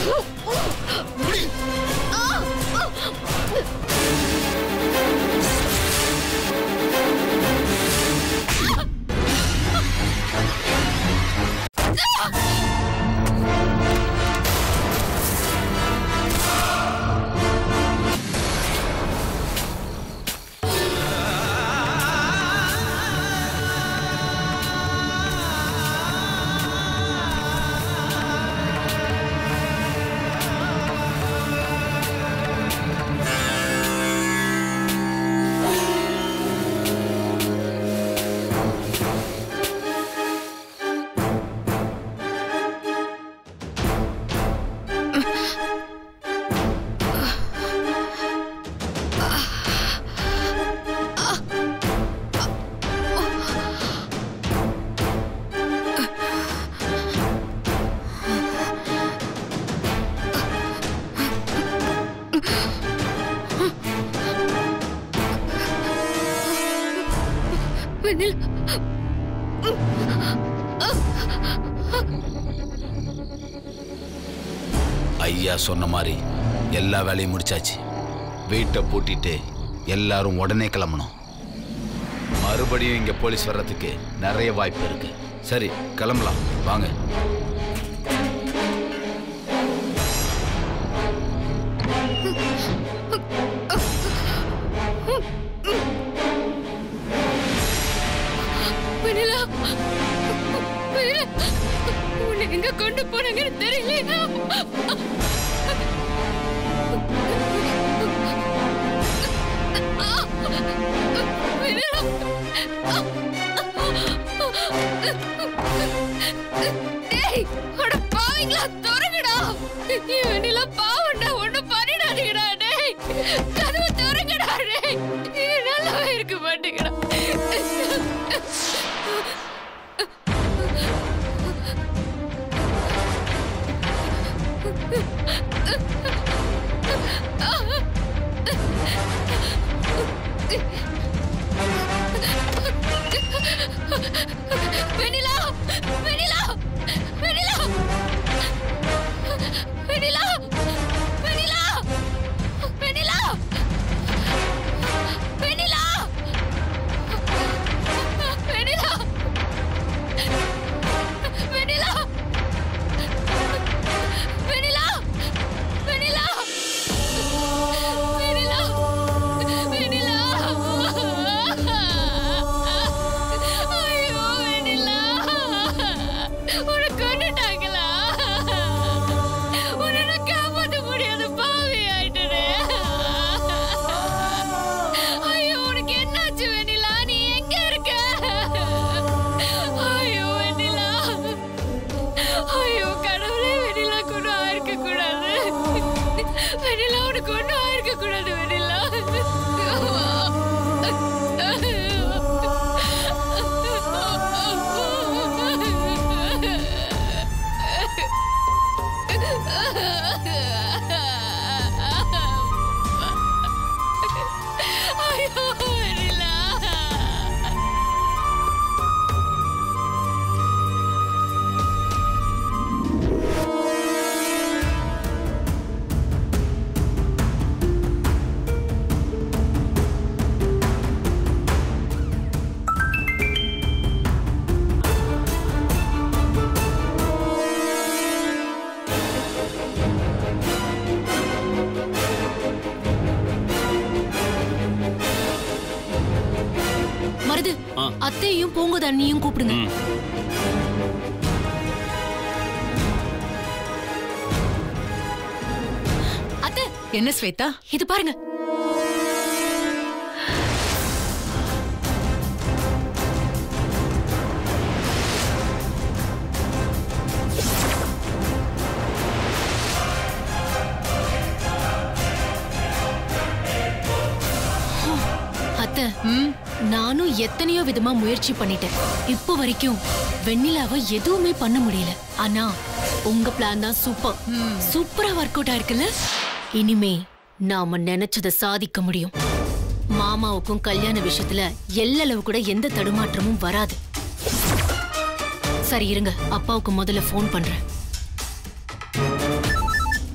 ஐயா சொன்ன மாதிரி எல்லா வேலையும் முடிச்சாச்சு. வீட்டை பூட்டிட்டு எல்லாரும் உடனே கிளம்பணும். மறுபடியும் இங்க போலீஸ் வர்றதுக்கு நிறைய வாய்ப்பு இருக்கு. சரி, கிளம்பலாம் வாங்க. எங்க கொண்டு போனாங்கன்னு தெரியல. பாவீங்களா, துறங்கடா. வெண்ணிலா பாவண்டா, ஒண்ணு பண்ணிடாதீங்கடா. டேய், கதவை துறங்கடா. டேய், நல்லாவே இருக்க மாட்டேங்கடா. வெண்ணிலா, வெண்ணிலா, வெண்ணிலா, வெண்ணிலா, வெண்ணிலா, வெண்ணிலா, வெண்ணிலா, வெண்ணிலா, வெண்ணிலா, வெண்ணிலா, வெண்ணிலா, வெண்ணிலா, வெண்ணிலா. ஐயோ வெண்ணிலா, உன்னை கொன்னுட்டாங்களா? உன்னை நான் காப்பாற்ற முடியாத பாவி ஆயிட்டனே. ஐயோ, உனக்கு என்னாச்சு வெண்ணிலா? நீ எங்க இருக்க? ஐயோ வெண்ணிலா, ஐயோ கடவுளே, வெண்ணிலா கொண்டு ஆயிருக்க கூடாது. வெண்ணிலா, உனக்கு ஒன்றும் ஆயிருக்க கூடாது வெண்ணிலா. ஐயோ வெண்ணிலா. மருது, அத்தையும் பூங்குத அண்ணியும் கூப்பிடுங்க. அத்தை. என்ன ஸ்வேதா? இது பாருங்க. அத்தை, நானும் எத்தனையோ விதமா முயற்சி பண்ணிட்டேன். இப்போ வரைக்கும் வெண்ணிலாவை எதுவுமே பண்ண முடியல. ஆனா உங்க பிளான் தான் சூப்பர். சூப்பரா ஒர்க் அவுட் ஆயிருக்குல்ல. இனிமே நாம நினைச்சதை சாதிக்க முடியும். மாமாவுக்கும் கல்யாண விஷயத்துல எல்லளவு கூட எந்த தடுமாற்றமும் வராது. சரி இருங்க, அப்பாவுக்கு முதல்ல போன் பண்றேன்.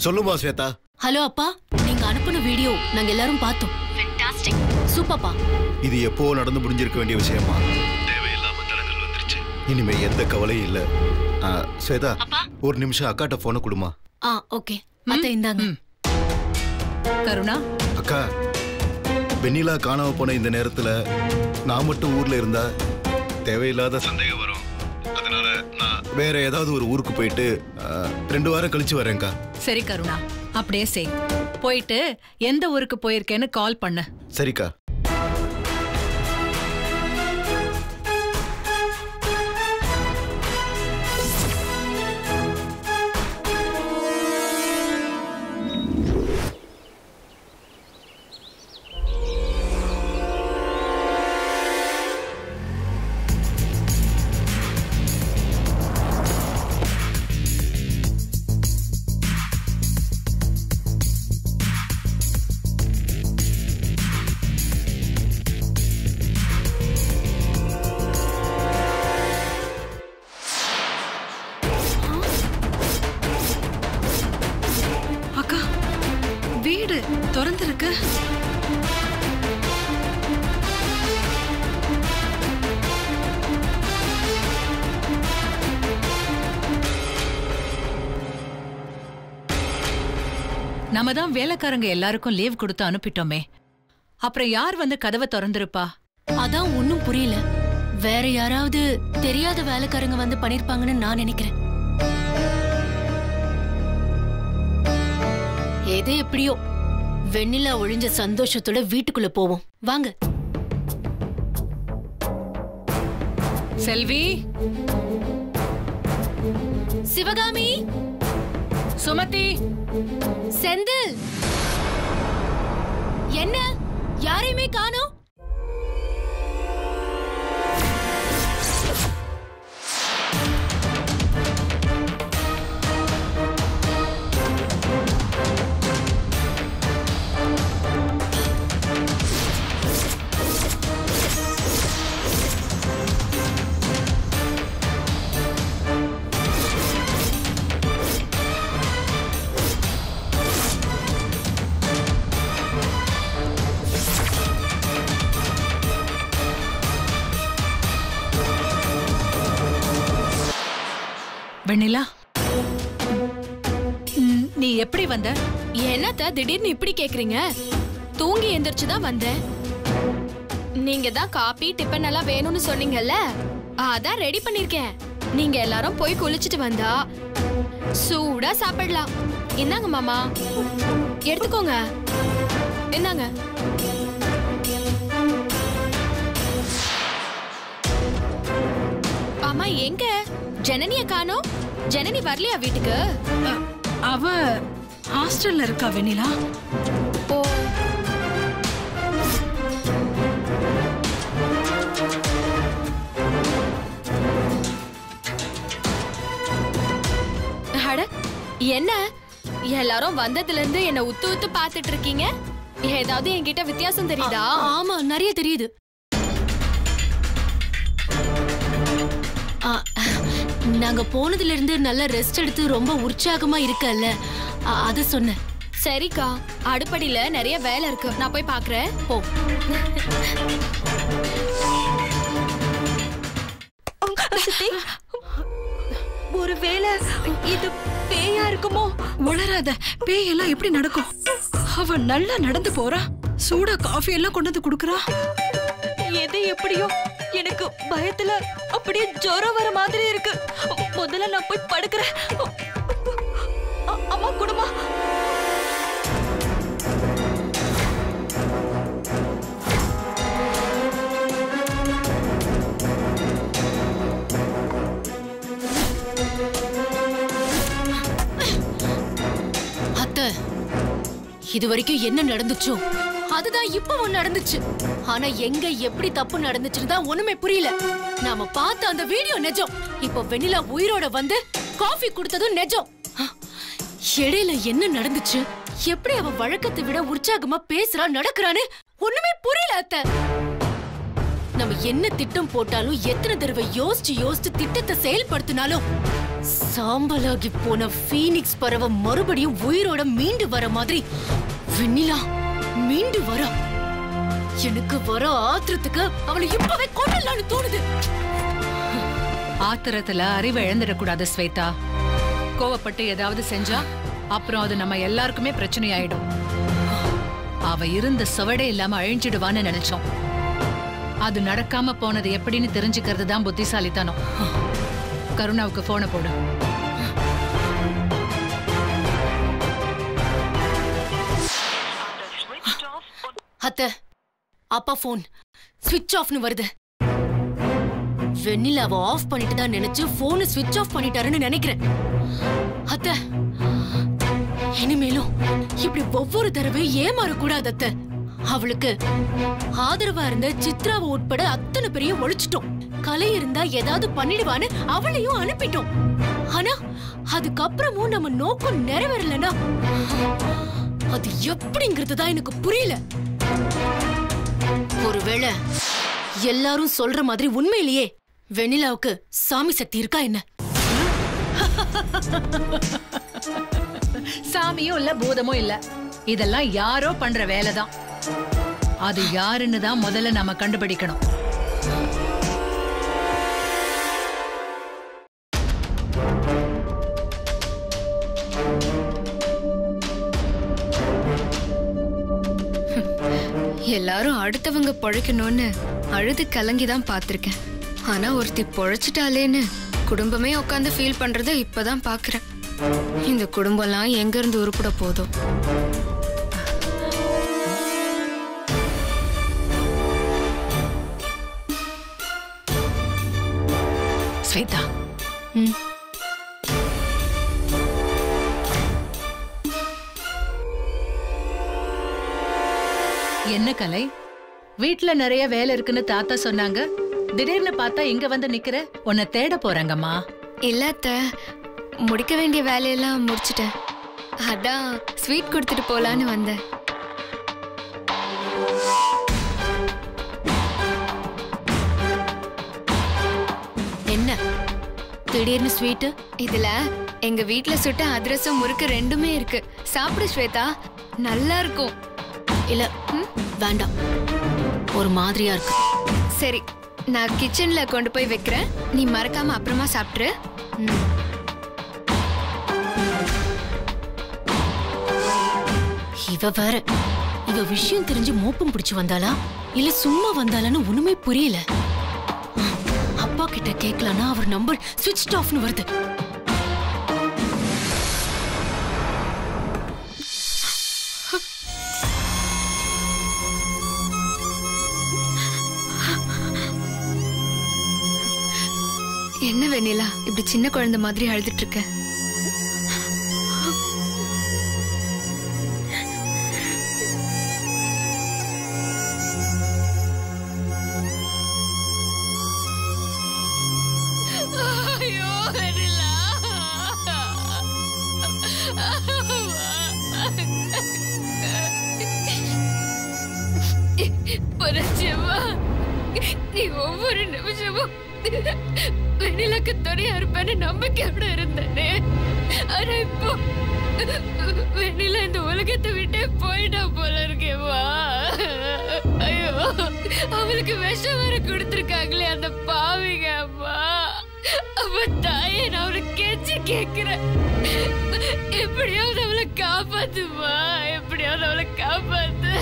சொல்லுமா ஸ்வேதா. ஹலோ அப்பா, நீங்க அனுப்புன வீடியோ நாங்க எல்லாரும் பார்த்தோம். ஃபென்டாஸ்டிக், சூப்பர்ப்பா. இது எப்போ நடந்து முடிஞ்சிருக்க வேண்டிய விஷயமா? தேவையில்லாம தடங்கள் வந்துருச்சு. இனிமே எந்த கவலையும் இல்ல. ஸ்வேதா, ஒரு நிமிஷம் அக்காட்ட போனை கொடுமா. ஓகே அத்தை, இந்தாங்க. கருணா அக்கா, வெண்ணிலா காணாம போன இந்த நேரத்துல நான் மட்டும் ஊர்ல இருந்தா தேவையில்லாத சந்தேகம் வரும். அதனால நான் வேற ஏதாவது ஒரு ஊருக்கு போயிட்டு 2 வாரம் கழிச்சு வரேன்க்கா. சரி கருணா, அப்படியே செய். போயிட்டு எந்த ஊருக்கு போயிருக்கேன்னு கால் பண்ணு. சரிக்கா. வீடு திறந்திருக்கு. நம்ம தான் வேலைக்காரங்க எல்லாருக்கும் லீவ் கொடுத்து அனுப்பிட்டோமே, அப்புறம் யார் வந்து கதவை திறந்திருப்பா? அதான் ஒண்ணும் புரியல. வேற யாராவது தெரியாத வேலைக்காரங்க வந்து பண்ணிருப்பாங்கன்னு நான் நினைக்கிறேன். எது எப்படியோ வெண்ணிலா ஒழிஞ்ச சந்தோஷத்தோட வீட்டுக்குள்ள போவோம் வாங்க. செல்வி, சிவகாமி, சுமதி, செந்தில், என்ன யாரையுமே காணோம்? வெண்ணிலா, நீ எப்படி வந்த? என்னத்த திடீர்னு இப்படி கேக்குறீங்க? தூங்கி எந்திரிச்சுதான் வந்தேன். நீங்க தான் காபி டிபன் எல்லாம் வேணும்னு சொன்னீங்கல்ல, அதான் ரெடி பண்ணிருக்கேன். நீங்க எல்லாரும் போய் குளிச்சிட்டு வந்தா சூடா சாப்பிடலாம். என்னங்க மாமா, எடுத்துக்கோங்க. என்னங்க? ஆமா, எங்க ஜனனிய காணோம்? ஜனனி வரலையா வீட்டுக்கு? அவ ஹாஸ்டல்ல இருக்கா வெண்ணிலா. ஓ, அட என்ன எல்லாரும் வந்ததுல இருந்து என்ன உத்து உத்து பாத்துட்டு இருக்கீங்க? ஏதாவது என்கிட்ட வித்தியாசம் தெரியுதா? ஆமா, நிறைய தெரியுது. நாங்க போனதுல இருந்து நல்ல ரெஸ்ட் எடுத்து ரொம்ப உற்சாகமா இருக்கல்ல, அத சொன்னேன். சரிக்கா, அடுப்படியில நிறைய வேலை இருக்கு, நான் போய் பாக்குறேன். போ. ஒருவேளை இது பேயா இருக்குமோ? உளராத, பேயெல்லாம் எப்படி நடக்கும்? அவ நல்லா நடந்து போறா, சூடா காஃபி எல்லாம் கொண்டு வந்து குடுக்கறா. எது எப்படியோ எனக்கு பயத்துல அப்படியே ஜுரம் வர மாதிரி இருக்கு. முதல்ல நான் போய் படுக்கிறேன். அம்மா குடுமா. அத்தை, இது வரைக்கும் என்ன நடந்துச்சோ அதுதான் இப்பவும் நடந்துச்சு. ஆனா எங்க எப்படி தப்பு நடந்துச்சுன்னு தான் ஒண்ணுமே புரியல. நாம பார்த்த அந்த வீடியோ நிஜம். இப்போ வெண்ணிலா உயிரோட வந்து காஃபி கொடுத்ததும் நிஜம். இடையில என்ன நடந்துச்சு, எப்படி அவ வழக்கத்தை விட உற்சாகமா பேசுறா நடக்கிறான்னு ஒண்ணுமே புரியல அத்தை. நம்ம என்ன திட்டம் போட்டாலும் எத்தனை தடவை யோசிச்சு யோசிச்சு திட்டத்தை செயல்படுத்தினாலும் சாம்பலாகி போன ஃபீனிக்ஸ் பறவை மறுபடியும் உயிரோட மீண்டு வர மாதிரி வெண்ணிலா மீண்டு வர. எனக்கு வர ஆத்திரத்துக்கு அவளை இப்பவே கொல்லலாம்னு தோணுது. ஆத்திரத்துல அறிவை இழந்துடக்கூடாது ஸ்வேதா. கோவப்பட்டு ஏதாவது செஞ்சா அப்புறம் அது நம்ம எல்லாருக்குமே பிரச்சனை ஆயிடும். அவ இருந்த சுவடே இல்லாம அழிஞ்சிடுவான்னு நினைச்சோம். அது நடக்காம போனது எப்படின்னு தெரிஞ்சுக்கிறது தான் புத்திசாலித்தனம். கருணாவுக்கு போனை போடு. அத்தை, அப்பா போன் ஸ்விட்ச் ஆஃப்னு வருது. வெண்ணிலாவை ஆஃப் பண்ணிட்டு தான் நினைச்சு போனை ஸ்விட்ச் ஆஃப் பண்ணிட்டாருன்னு நினைக்கிறேன். அத்தை, இனிமேலும் இப்படி ஒவ்வொரு தடவையும் ஏமாறக்கூடாது அத்தை. அவளுக்கு ஆதரவா இருந்த சித்ராவை உட்பட அத்தனை பேரையும் ஒழிச்சிட்டோம். கலை இருந்தா ஏதாவது பண்ணிடுவான்னு அவளையும் அனுப்பிட்டோம். ஆனா அதுக்கப்புறமும் நம்ம நோக்கம் நிறைவேறலனா அது எப்படிங்கிறது தான் எனக்கு புரியல. ஒருவேளை எல்லாரும் சொல்ற மாதிரி உண்மையிலேயே வெண்ணிலாவுக்கு சாமி சக்தி இருக்கா என்ன? சாமியும் இல்ல பூதமும் இல்ல, இதெல்லாம் யாரோ பண்ற வேலைதான். அது யாருன்னு தான் முதல்ல நாம கண்டுபிடிக்கணும். எல்லாரும் அடுத்தவங்க பொழைக்கணும்னு அழுது கலங்கிதான் பாத்திருக்கேன். ஆனா ஒருத்தி பொழைச்சிட்டாலேன்னு குடும்பமே உட்காந்து ஃபீல் பண்றத இப்பதான் பாக்குறேன். இந்த குடும்பம்லாம் எங்க இருந்து உருப்பட போதும்? ஸ்வேதா, என்ன கலை, வீட்டுல நிறைய வேலை இருக்குன்னு தாத்தா சொன்னாங்க. திடீர்னு பார்த்தா இங்க வந்து நிக்கிற. உன்னை தேட போறாங்கம்மா. இல்ல அத்தை, முடிக்க வேண்டிய வேலையெல்லாம் முடிச்சிட்டேன். அதான் ஸ்வீட் கொடுத்துட்டு போலான்னு வந்தேன். என்ன திடீர்னு ஸ்வீட்? இதுல எங்க வீட்ல சுட்ட அதிரசம் முறுக்கு ரெண்டுமே இருக்கு. சாப்பிடு ஸ்வேதா, நல்லா இருக்கும். இல்ல வேண்டாம், ஒரு மாதிரியா இருக்கு. சரி, நான் கிச்சன்ல கொண்டு போய் வைக்கிறேன். நீ மறக்காம அப்புறமா சாப்பிட்டுரு. இவ வேற, இவ விஷயம் தெரிஞ்சு மோப்பம் பிடிச்சு வந்தாளா இல்ல சும்மா வந்தாளான்னு ஒண்ணுமே புரியல. அப்பா கிட்ட கேட்கலான்னா அவர் நம்பர் ஸ்விட்ச் ஆஃப்னு வருது. என்ன வெண்ணிலா இப்படி சின்ன குழந்தை மாதிரி அழுதுட்டு இருக்க? ஐயோ வெண்ணிலா, புரட்சியம்மா, நீ ஒவ்வொரு நிமிஷமும் வெண்ணிலாக்கு துணையா இருப்பேன்னு நம்பிக்கையோட இருந்தேனே. ஆனா இப்போ வெண்ணிலா இந்த உலகத்தை விட்டே போயிட்டா போல இருக்கேவா. ஐயோ, அவளுக்கு விஷம் வர கொடுத்துருக்காங்களே அந்த பாவிங்க அம்மா. அவ தாயே, நான் அவளை கெஞ்சி கேட்கிறேன், எப்படியாவது அவளை காப்பாத்துமா, எப்படியாவது அவளை காப்பாத்து.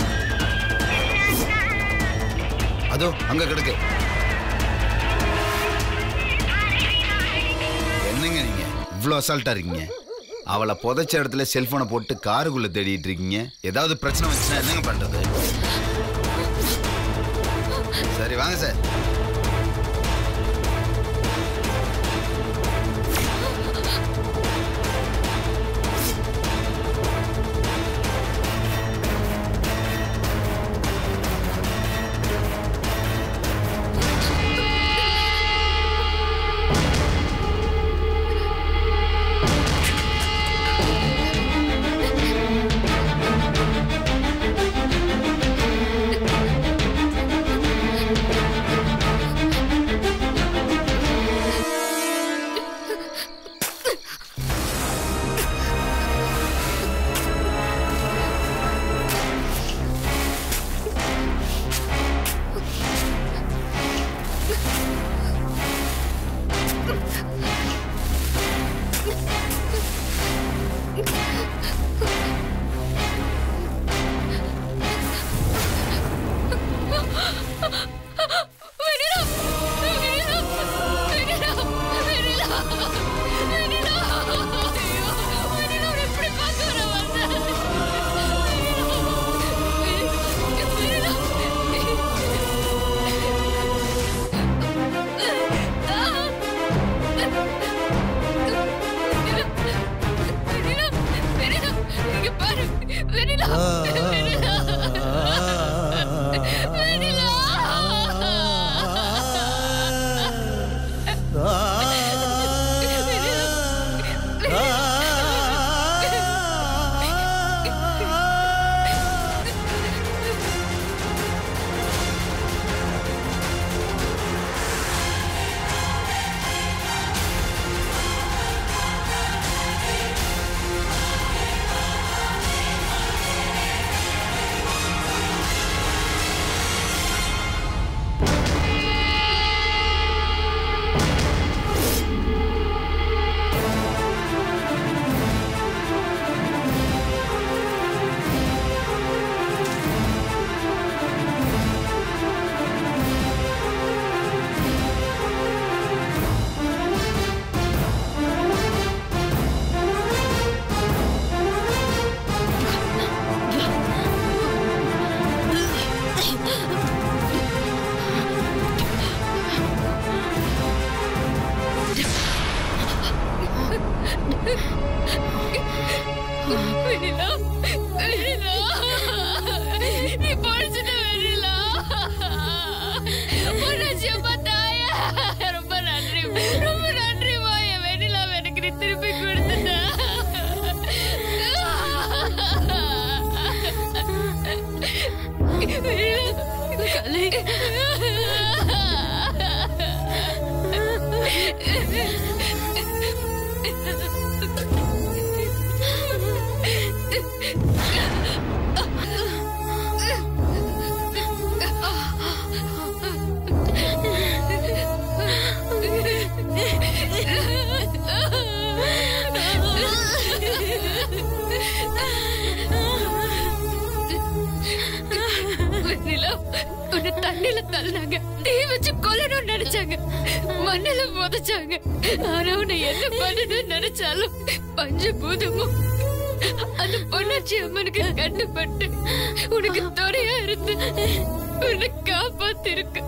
அதோ அங்க கிடக்கு. இவ்வளோ அசால்ட்டா இருக்கீங்க? அவளை புதைச்ச இடத்துல செல்போனை போட்டு காருக்குள்ள தேடிட்டு இருக்கீங்க. ஏதாவது பிரச்சனை வந்துச்சுன்னா என்னங்க பண்றது? சரி வாங்க சார். தண்ணில தள்ளினாங்க, தீ வச்சு கொல்லணும்னு நினைச்சாங்க, மண்ணில புதைச்சாங்க. ஆனா உன்னை என்ன பண்ணணும்னு நினைச்சாலும் பஞ்சபூதமும் அந்த பொன்னாச்சி அம்மனுக்கு கண்டுபட்டு உனக்கு துணையா இருந்து உன்னை காப்பாத்திருக்கு.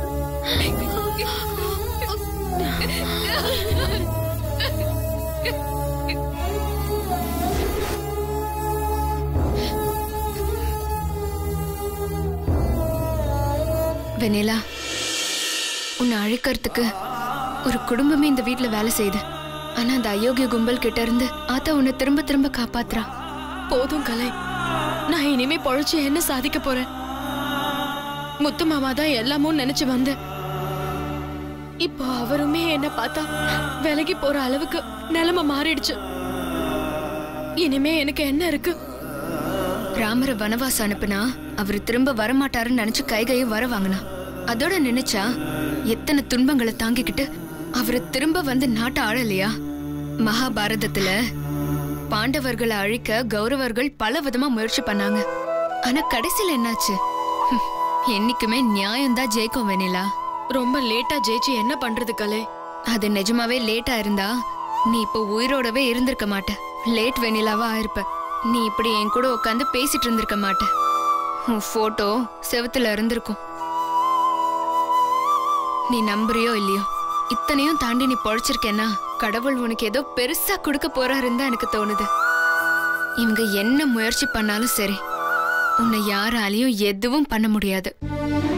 வெண்ணிலா, உன்னை அழிக்கிறதுக்கு ஒரு குடும்பமே இந்த வீட்டுல வேலை செய்யுது. ஆனா அந்த அயோக்கிய கும்பல் கிட்ட இருந்து ஆத்தா உன்னை திரும்ப திரும்ப காப்பாத்துறா. போதும் கலை, நான் இனிமே பொழைச்சு என்ன சாதிக்க போறேன்? முத்து மாமா தான் எல்லாமும் நினைச்சு வந்தேன். இப்போ அவருமே என்ன பார்த்தா விலகி போற அளவுக்கு நிலைமை மாறிடுச்சு. இனிமே எனக்கு என்ன இருக்கு? ராமரை வனவாசம் அனுப்புனா அவரு திரும்ப வரமாட்டாருன்னு நினைச்சு கைகையும் வர வாங்கினா. அதோட நினைச்சா எத்தனை துன்பங்களை தாங்கிக்கிட்டு அவரு திரும்ப வந்து நாட்டை ஆளலையா? மகாபாரதத்துல பாண்டவர்களை அழிக்க கௌரவர்கள் பல விதமா முயற்சி பண்ணாங்க. ஆனா கடைசியில என்னாச்சு? என்னைக்குமே நியாயம்தான் ஜெயிக்கும் வெண்ணிலா. ரொம்ப லேட்டா ஜெயிச்சு என்ன பண்றது கலை? அது நிஜமாவே லேட்டா இருந்தா நீ இப்ப உயிரோடவே இருந்திருக்க மாட்ட. லேட் வெண்ணிலாவா ஆயிருப்ப. நீ இப்படி என் கூட உட்காந்து பேசிட்டு இருந்திருக்க மாட்ட. உன் போட்டோ செவத்துல இருந்திருக்கும். நீ நம்புறியோ இல்லையோ, இத்தனையும் தாண்டி நீ பொழைச்சிருக்கேன்னா கடவுள் உனக்கு ஏதோ பெருசா கொடுக்க போறாருன்னு தான் எனக்கு தோணுது. இவங்க என்ன முயற்சி பண்ணாலும் சரி, உன்னை யாராலையும் எதுவும் பண்ண முடியாது.